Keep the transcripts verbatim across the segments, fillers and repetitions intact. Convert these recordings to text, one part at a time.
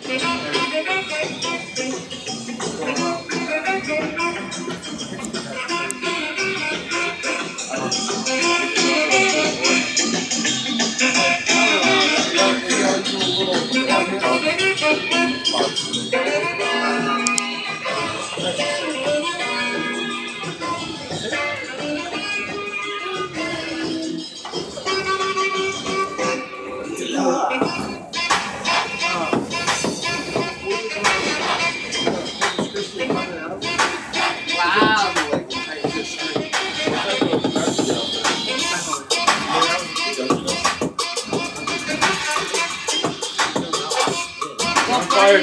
Fire,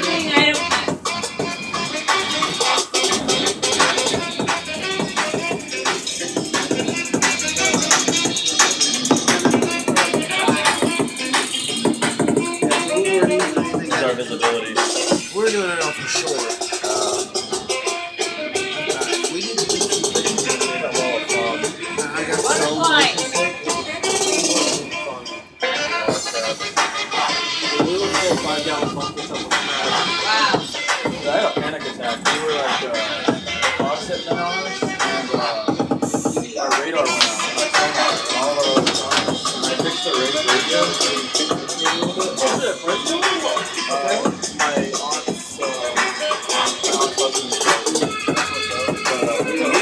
our visibility. We're doing it off the shore. Uh, we need to do some things. I got so much to say. We were four or five gallon buckets of crab. Wow. I had a panic attack. We were like, uh, dogs hit down on us, and uh, our radar went out. Like, all of our other songs. And I fixed the radio. What was it? First one? Uh, my aunt's, uh, my aunt's husband's brother. But, uh, we were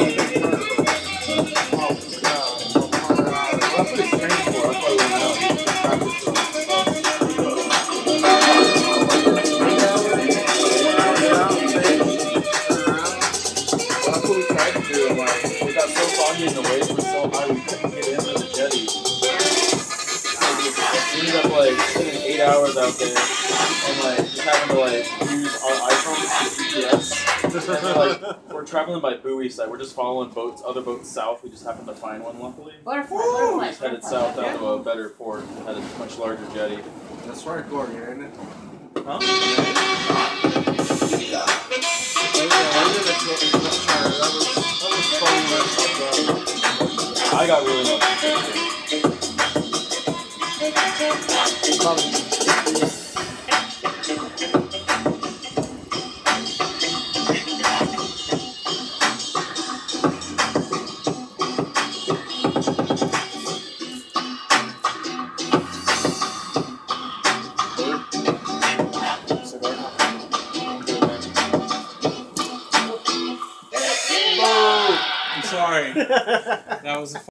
that's what it's trained for. That's why we went out. Practice it. That's what we tried to do. Like, we got so foggy and the waves were so high we couldn't get into the jetty. We ended up like spending eight hours out there and like just having to like use our iPhones for G P S. And we're, like, we're traveling by buoy side. We're just following boats, other boats south. We just happened to find one luckily. Butterfly, We butterfly, just headed butterfly. south out to a better port that had a much larger jetty. That's right, Gordon, ain't it? Huh? I got really lucky. I'm sorry. That was a